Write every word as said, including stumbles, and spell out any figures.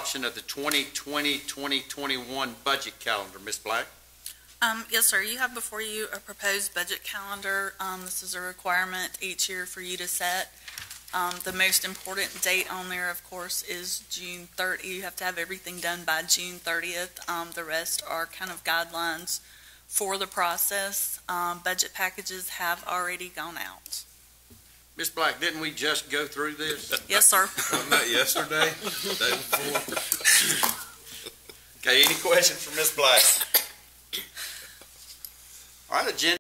adoption of the twenty twenty to twenty twenty-one budget calendar. Miz Black? Um, yes, sir. You have before you a proposed budget calendar. Um, this is a requirement each year for you to set. Um, the most important date on there, of course, is June thirtieth. You have to have everything done by June thirtieth. Um, the rest are kind of guidelines for the process. Um, budget packages have already gone out. Miz Black, didn't we just go through this? Yes, sir. Wasn't that yesterday? The day before? Okay, any questions for Miz Black? All right, agenda.